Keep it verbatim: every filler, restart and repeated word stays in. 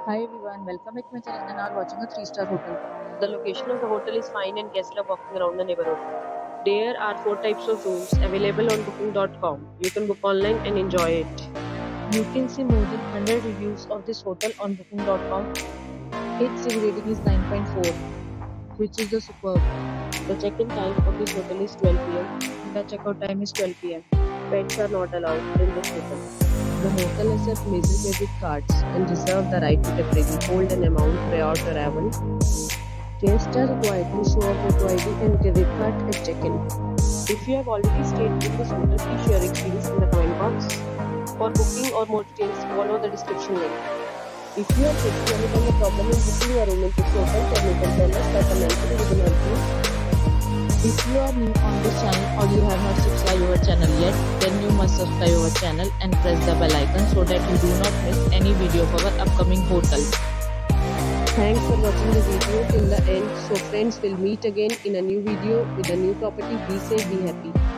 Hi everyone, welcome back to my channel and are watching a three star hotel. The location of the hotel is fine and guests love walking around the neighborhood. There are four types of rooms available on booking dot com. You can book online and enjoy it. You can see more than one hundred reviews of this hotel on booking dot com. Its rating is nine point four, which is the superb. The check-in time of this hotel is twelve p m. The checkout time is twelve p m. Pets are not allowed in this hotel. The hotel accepts major credit cards and reserves the right to temporarily hold an amount prior to arrival. Guests are required to show a photo I D and credit card at check-in. If you have already stayed in this hotel, please share your experience in the comment box. For booking or more details, follow the description link. If you are facing any kind of problem in booking a room in this hotel, then you can tell us by commenting. We will help you. If you are new on this channel or you have not subscribed our channel yet, then you must subscribe our channel and press the bell icon so that you do not miss any video of our upcoming hotel. Thanks for watching the video till the end. So friends, will meet again in a new video with a new property. Be safe, be happy.